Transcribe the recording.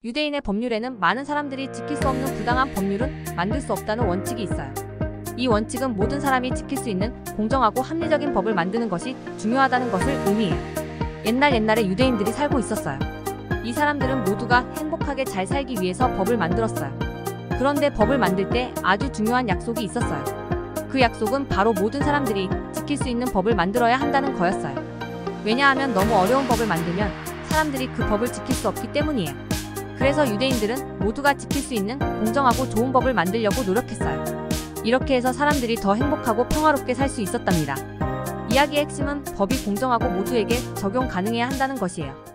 유대인의 법률에는 많은 사람들이 지킬 수 없는 부당한 법률은 만들 수 없다는 원칙이 있어요. 이 원칙은 모든 사람이 지킬 수 있는 공정하고 합리적인 법을 만드는 것이 중요하다는 것을 의미해요. 옛날에 유대인들이 살고 있었어요. 이 사람들은 모두가 행복하게 잘 살기 위해서 법을 만들었어요. 그런데 법을 만들 때 아주 중요한 약속이 있었어요. 그 약속은 바로 모든 사람들이 지킬 수 있는 법을 만들어야 한다는 거였어요. 왜냐하면 너무 어려운 법을 만들면 사람들이 그 법을 지킬 수 없기 때문이에요. 그래서 유대인들은 모두가 지킬 수 있는 공정하고 좋은 법을 만들려고 노력했어요. 이렇게 해서 사람들이 더 행복하고 평화롭게 살 수 있었답니다. 이야기의 핵심은 법이 공정하고 모두에게 적용 가능해야 한다는 것이에요.